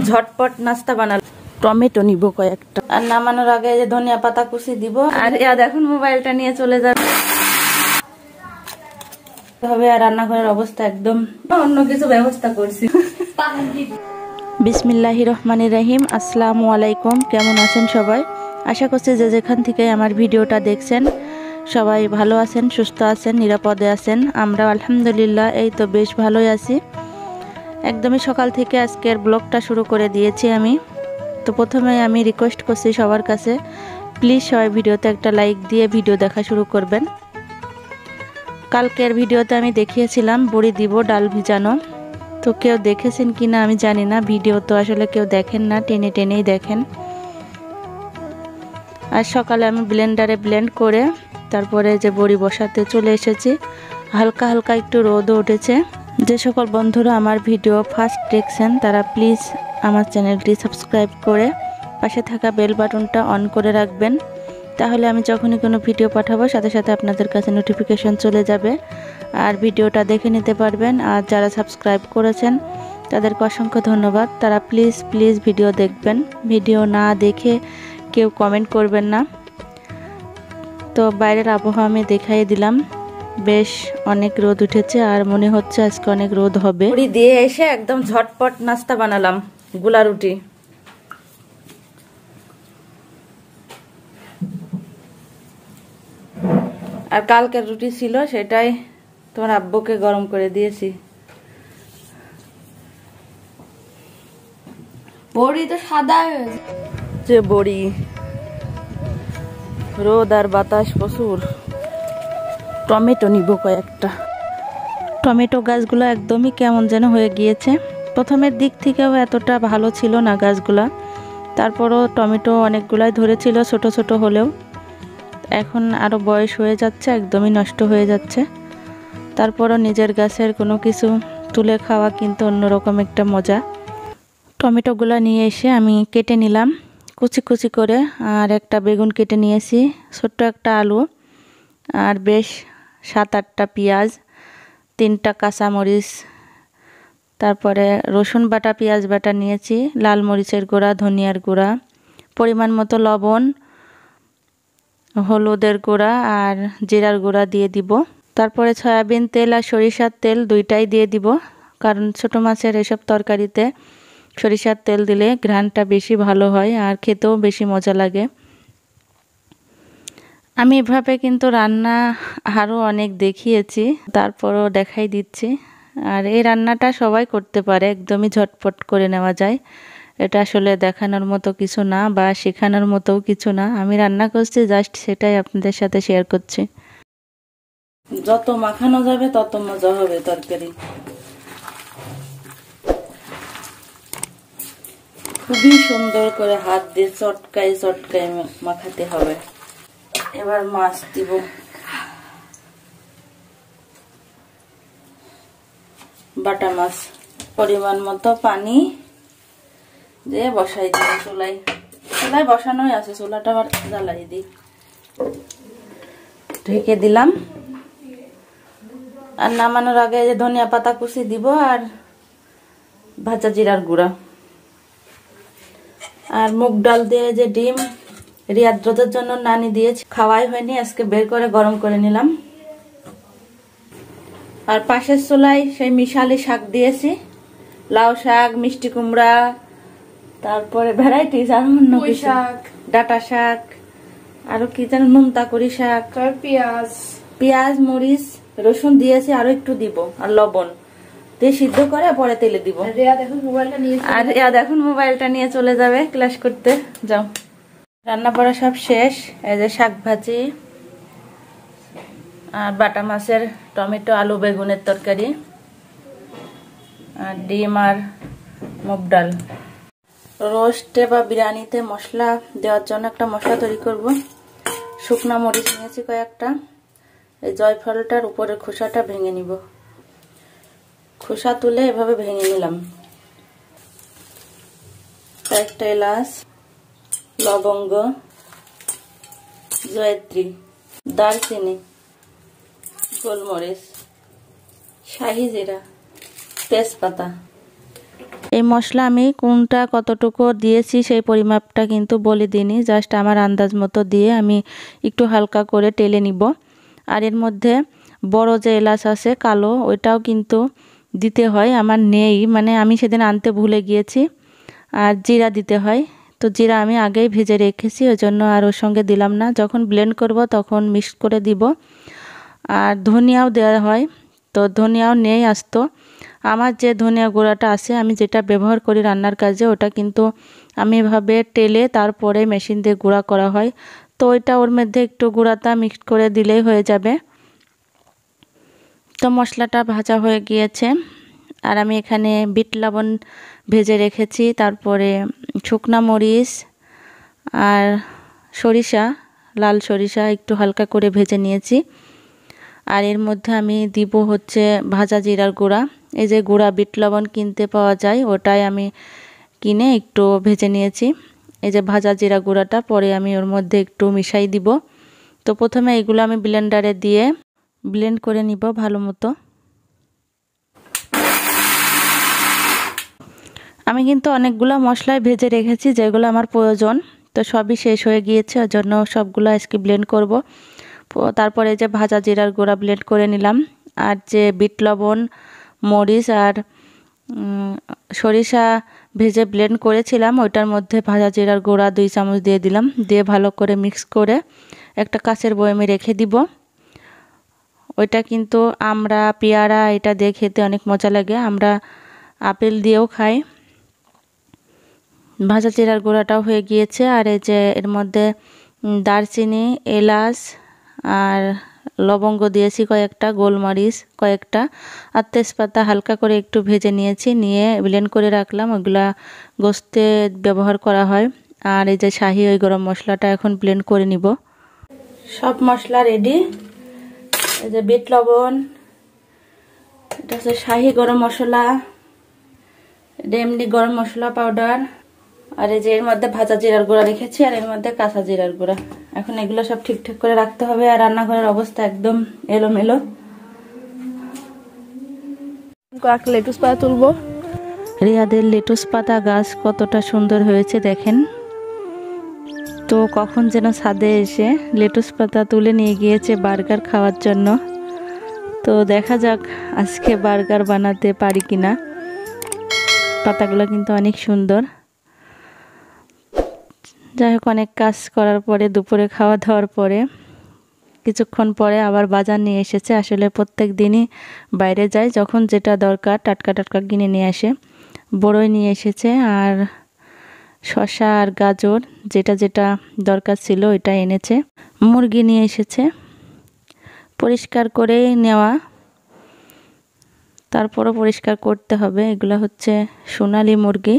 ঝটপট নাস্তা বানালাম। টমেটো নিব কয়েকটা, আর নামানোর আগে যে ধনিয়া পাতা কুচি দিব। আর এখন মোবাইলটা নিয়ে চলে যাবে হবে। আর রান্নাঘরের অবস্থা একদম অন্য কিছু ব্যবস্থা করছি। বিসমিল্লাহির রহমানির রহিম। আসসালামু আলাইকুম। কেমন আছেন সবাই? আশা করছি যে যেখান থেকে আমার ভিডিওটা দেখছেন সবাই ভালো আছেন, সুস্থ আছেন, নিরাপদে আছেন। আমরা আলহামদুলিল্লাহ এই তো বেশ ভালোই আছি। একদমই সকাল থেকে আজকের ব্লগটা শুরু করে দিয়েছি আমি। তো প্রথমে আমি রিকোয়েস্ট করছি সবার কাছে, প্লিজ সবাই ভিডিওতে একটা লাইক দিয়ে ভিডিও দেখা শুরু করবেন। কালকের ভিডিওতে আমি দেখিয়েছিলাম বড়ি দিব ডাল ভিজানো, তো কেউ দেখেছেন কি না আমি জানি না। ভিডিও তো আসলে কেউ দেখেন না, টেনে টেনেই দেখেন। আর সকালে আমি ব্লেন্ডারে ব্লেন্ড করে তারপরে যে বড়ি বসাতে চলে এসেছি। হালকা হালকা একটু রোদও উঠেছে। যে সকল বন্ধুরা আমার ভিডিও ফার্স্ট দেখছেন তারা প্লিজ আমার চ্যানেলটি সাবস্ক্রাইব করে পাশে থাকা বেল বাটনটা অন করে রাখবেন, তাহলে আমি যখনই কোনো ভিডিও পাঠাবো সাথে সাথে আপনাদের কাছে নোটিফিকেশন চলে যাবে আর ভিডিওটা দেখে নিতে পারবেন। আর যারা সাবস্ক্রাইব করেছেন তাদেরকে অসংখ্য ধন্যবাদ। তারা প্লিজ প্লিজ ভিডিও দেখবেন, ভিডিও না দেখে কেউ কমেন্ট করবেন না। তো বাইরের আবহাওয়া আমি দেখাই দিলাম, বেশ অনেক রোদ উঠেছে আর মনে হচ্ছে আজকে অনেক রোদ হবে। বড়ি দিয়ে এসে একদম ঝটপট নাস্তা বানালাম, গুলা রুটি। আর কালকের রুটি ছিল সেটাই তোমার আব্বুকে গরম করে দিয়েছি। বড়ি তো সাদা যে বড়ি, রোদ আর বাতাস প্রচুর। টমেটো নিব কয়েকটা। টমেটো গাছগুলো একদমই কেমন যেন হয়ে গিয়েছে। প্রথমের দিক থেকেও এতটা ভালো ছিল না গাছগুলা, তারপরও টমেটো অনেকগুলাই ধরেছিল ছোট ছোট হলেও। এখন আরও বয়স হয়ে যাচ্ছে, একদমই নষ্ট হয়ে যাচ্ছে। তারপরও নিজের গাছের কোনো কিছু তুলে খাওয়া কিন্তু অন্যরকম একটা মজা। টমেটোগুলো নিয়ে এসে আমি কেটে নিলাম কুচি কুচি করে, আর একটা বেগুন কেটে নিয়েছি, ছোট্ট একটা আলু, আর বেশ 7-8টা পেঁয়াজ, 3টা কাঁচামরিচ, তারপরে রসুন বাটা, পেঁয়াজ বাটা নিয়েছি, লাল মরিচের গুঁড়া, ধনিয়ার গুঁড়া, পরিমাণ মতো লবণ, হলুদের গুঁড়া আর জিরার গুঁড়া দিয়ে দিব। তারপরে সয়াবিন তেল আর সরিষার তেল দুইটাই দিয়ে দিব, কারণ ছোট মাছের এসব তরকারিতে সরিষার তেল দিলে ঘ্রাণটা বেশি ভালো হয় আর খেতেও বেশি মজা লাগে। আমি এভাবে কিন্তু রান্না আরও অনেক দেখিয়েছি, তারপরও দেখাই দিচ্ছি। আর এই রান্নাটা সবাই করতে পারে, একদমই ঝটপট করে নেওয়া যায়। এটা আসলে দেখানোর মতো কিছু না বা শেখানোর মতোও কিছু না। আমি রান্না করছি জাস্ট সেটাই আপনাদের সাথে শেয়ার করছি। যত মাখানো যাবে তত মজা হবে তরকারি। খুবই সুন্দর করে হাত দিয়ে চটকাই চটকাই মাখাতে হবে। এবার মাছ দিব, বাটা মাছ, পরিমাণ মতো পানি দিয়ে বসাই দিব চুলায়। চুলায় বসানোই আছে, চুলাটা আবার জ্বালাই দিই। ঢেকে দিলাম। আর নামানোর আগে যে ধনিয়া পাতা কুচি দিব আর ভাজা জিরার গুঁড়া। আর মুগ ডাল দিয়ে যে ডিম রিয়াদ রোদের জন্য নানি দিয়েছি, খাওয়াই হয়নি, আজকে বের করে গরম করে নিলাম। আর পাশের চুলায় সেই মিশালি শাক দিয়েছি, লাউ শাক, মিষ্টি কুমড়া, তারপরে ভ্যারাইটিস আর অন্য শাক, ডাটা শাক, আরো কি যেন নুনতা করি শাক, পেঁয়াজ মরিচ রসুন দিয়েছি, আরো একটু দিব, আর লবণ দিয়ে সিদ্ধ করে পরে তেলে দিব। আর এখন মোবাইলটা নিয়ে চলে যাবে ক্লাস করতে। যাও, রান্না করা সব শেষ। এই যে শাক ভাজি আর বাটা মাছের টমেটো আলু বেগুনের তরকারি, আর ডিম আর মুগ ডাল। রোস্টে বা বিরিয়ানিতে মশলা দেওয়ার জন্য একটা মশলা তৈরি করব। শুকনা মরিচ নিয়েছি কয়েকটা, এই জয়ফলটার উপরের খোসাটা ভেঙে নিব। খোসা তুলে এভাবে ভেঙে নিলাম। কয়েকটা এলাচ, লবঙ্গ, জয়ত্রী, দারচিনি, গোলমরিচ, শাহি জিরা, তেজপাতা। এই মশলা আমি কোনটা কতটুকু দিয়েছি সেই পরিমাপটা কিন্তু বলে দিইনি, জাস্ট আমার আন্দাজ মতো দিয়ে আমি একটু হালকা করে টেলে নিব। আর এর মধ্যে বড় যে এলাচ আছে কালো, ওইটাও কিন্তু দিতে হয়, আমার নেই, মানে আমি সেদিন আনতে ভুলে গিয়েছি। আর জিরা দিতে হয়, তো জিরা আমি আগেই ভেজে রেখেছি, ওই জন্য আর ওর সঙ্গে দিলাম না, যখন ব্লেন্ড করব তখন মিক্স করে দিব। আর ধনিয়াও দেওয়া হয়, তো ধনিয়াও নেই আসতো। আমার যে ধনিয়া গুঁড়াটা আছে আমি যেটা ব্যবহার করি রান্নার কাজে, ওটা কিন্তু আমি এভাবে টেলে তারপরে মেশিন দিয়ে গুঁড়া করা হয়, তো ওইটা ওর মধ্যে একটু গুঁড়াটা মিক্স করে দিলেই হয়ে যাবে। তো মশলাটা ভাজা হয়ে গিয়েছে, আর আমি এখানে বিট লবণ ভেজে রেখেছি, তারপরে শুকনা মরিচ আর সরিষা, লাল সরিষা একটু হালকা করে ভেজে নিয়েছি। আর এর মধ্যে আমি দিব হচ্ছে ভাজা জিরার গুঁড়া। এই যে গুঁড়া বিট লবণ কিনতে পাওয়া যায়, ওটাই আমি কিনে একটু ভেজে নিয়েছি। এই যে ভাজা জিরা গুঁড়াটা পরে আমি ওর মধ্যে একটু মিশাই দিব। তো প্রথমে এগুলো আমি ব্লেন্ডারে দিয়ে ব্লেন্ড করে নিব ভালো মতো। আমি কিন্তু অনেকগুলো মশলাই ভেজে রেখেছি যেগুলো আমার প্রয়োজন, তো সবই শেষ হয়ে গিয়েছে, ওই জন্য সবগুলো আজকে ব্লেন্ড করব। তারপরে যে ভাজা জিরার গুঁড়া ব্লেন্ড করে নিলাম, আর যে বিট লবণ, মরিচ আর সরিষা ভেজে ব্লেন্ড করেছিলাম, ওইটার মধ্যে ভাজা জিরার গুঁড়া 2 চামচ দিয়ে দিলাম, দিয়ে ভালো করে মিক্স করে একটা কাঁচের বয়ামে রেখে দিব। ওইটা কিন্তু আমরা পেয়ারা এটা দিয়ে খেতে অনেক মজা লাগে, আমরা আপেল দিয়েও খাই। ভাজা জিরার গুঁড়াটাও হয়ে গিয়েছে, আর এই যে এর মধ্যে দারচিনি, এলাচ আর লবঙ্গ দিয়েছি কয়েকটা, গোলমরিচ কয়েকটা, আর তেজপাতা হালকা করে একটু ভেজে নিয়েছি, নিয়ে ব্লেন্ড করে রাখলাম, ওগুলা গোস্তে ব্যবহার করা হয়। আর এই যে শাহি ওই গরম মশলাটা এখন ব্লেন্ড করে নিব। সব মশলা রেডি। এই যে বিট লবণ, এটা হচ্ছে শাহি গরম মশলা, এটা এমনি গরম মশলা পাউডার, আর এই যে এর মধ্যে ভাজা জিরার গুঁড়া রেখেছি, আর এর মধ্যে কাঁচা জিরার গুঁড়া। এখন এগুলো সব ঠিকঠাক করে রাখতে হবে, আর রান্নাঘরের অবস্থা একদম এলোমেলো। লেটুস পাতা তুলবো। রিয়াদের লেটুস পাতা গাছ কতটা সুন্দর হয়েছে দেখেন। তো কখন যেন ছাদে এসে লেটুস পাতা তুলে নিয়ে গিয়েছে বার্গার খাওয়ার জন্য। তো দেখা যাক আজকে বার্গার বানাতে পারি কিনা। পাতাগুলো কিন্তু অনেক সুন্দর। যাই হোক, অনেক কাজ করার পরে দুপুরে খাওয়া দাওয়ার পরে কিছুক্ষণ পরে আবার বাজার নিয়ে এসেছে। আসলে প্রত্যেক দিনই বাইরে যায়, যখন যেটা দরকার টাটকা টাটকা কিনে নিয়ে আসে। বড়ই নিয়ে এসেছে, আর শসা আর গাজর যেটা যেটা দরকার ছিল ওইটা এনেছে। মুরগি নিয়ে এসেছে, পরিষ্কার করে নেওয়া, তারপরও পরিষ্কার করতে হবে। এগুলো হচ্ছে সোনালী মুরগি,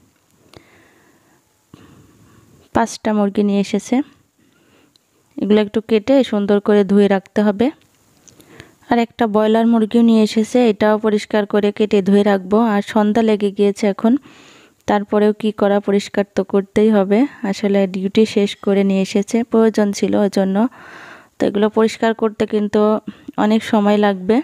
5টা মুরগি নিয়ে এসেছে। এগুলো একটু কেটে সুন্দর করে ধুয়ে রাখতে হবে। আর একটা ব্রয়লার মুরগিও নিয়ে এসেছে, এটাও পরিষ্কার করে কেটে ধুয়ে রাখবো। আর সন্ধ্যা লেগে গিয়েছে এখন, তারপরেও কি করা, পরিষ্কার তো করতেই হবে। আসলে ডিউটি শেষ করে নিয়ে এসেছে, প্রয়োজন ছিল ওই জন্য। তো এগুলো পরিষ্কার করতে কিন্তু অনেক সময় লাগবে।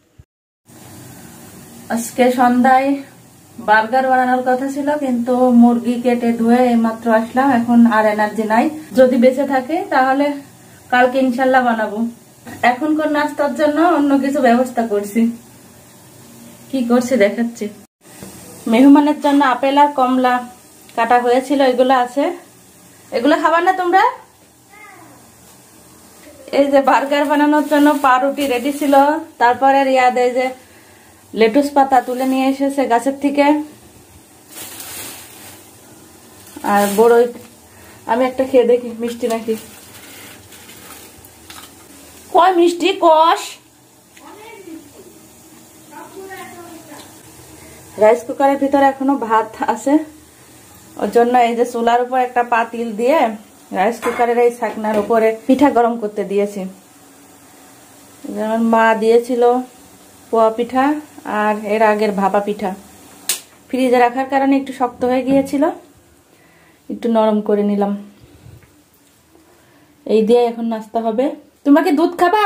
আজকে সন্ধ্যায় বার্গার বানানোর কথা ছিল, কিন্তু মুরগি কেটে ধুয়ে এইমাত্র আসলাম, এখন আর এনার্জি নাই। যদি বেঁচে থাকে তাহলে কালকে ইনশাল্লাহ বানাবো। এখনকার নাস্তার জন্য অন্য কিছু ব্যবস্থা করছি, কি করছি দেখাচ্ছি। মেহমানের জন্য আপেল আর কমলা কাটা হয়েছিল, এগুলো আছে। এগুলো খাবার না তোমরা? এই যে বার্গার বানানোর জন্য পাউরুটি রেডি ছিল, তারপরে রিয়াদ এই যে লেটুস পাতা তুলে নিয়ে এসেছে গাছের থেকে, আর বড়ই। আমি একটা খেয়ে দেখি মিষ্টি নাকি। কয় মিষ্টি কষ। রাইস কুকারের ভিতরে এখনো ভাত আছে, ওর জন্য এই যে চুলার উপর একটা পাতিল দিয়ে রাইস কুকারের এই ছাকনার উপরে পিঠা গরম করতে দিয়েছি। যেমন মা দিয়েছিল পোয়া পিঠা, আর এর আগের ভাপা পিঠা। ফ্রিজে রাখার কারণে একটু শক্ত হয়ে গিয়েছিল, একটু নরম করে নিলাম। এই দিয়ে এখন নাস্তা হবে। তোমরা কি দুধ খাবা?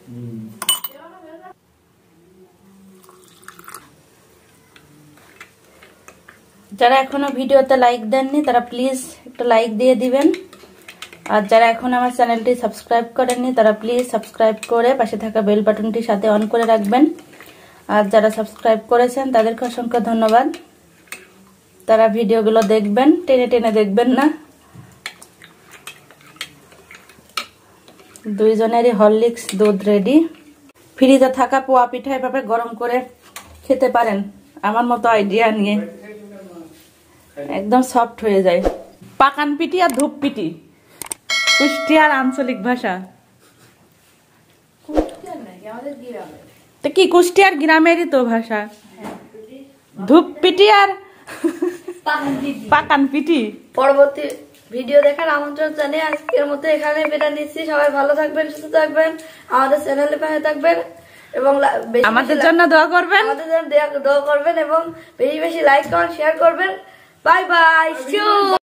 যারা এখনো ভিডিওতে লাইক দেননি তারা প্লিজ একটা লাইক দিয়ে দিবেন, আর যারা এখন আমার চ্যানেলটি সাবস্ক্রাইব করেননি তারা প্লিজ সাবস্ক্রাইব করে পাশে থাকা বেল বাটনটি সাথে অন করে রাখবেন। আর যারা সাবস্ক্রাইব করেছেন তাদেরকে অসংখ্য ধন্যবাদ। তারা ভিডিওগুলো দেখবেন, টেনে টেনে দেখবেন না। দুইজনেরই হরলিক্স দুধ রেডি। ফ্রিজে থাকা পোয়া পিঠা এভাবে গরম করে খেতে পারেন আমার মতো আইডিয়া নিয়ে, একদম সফট হয়ে যায়। পাকান পিঠি আর ধূপ পিঠি কুষ্টিয়ার আঞ্চলিক ভাষা। কি কুষ্টিয়ার গ্রামেরই তো ভাষা। ধূপ পিঠি আর পাকান পিঠি। পরবর্তী ভিডিও দেখার আমন্ত্রণ জানিয়ে আজকের মতো এখানে বিদায় নিচ্ছি। সবাই ভালো থাকবেন, সুস্থ থাকবেন, আমাদের চ্যানেলে পাশে থাকবেন এবং আমাদের জন্য দোয়া করবেন, আমাদের জন্য দোয়া করবেন এবং বেশি বেশি লাইক কমেন্ট শেয়ার করবেন। Bye by.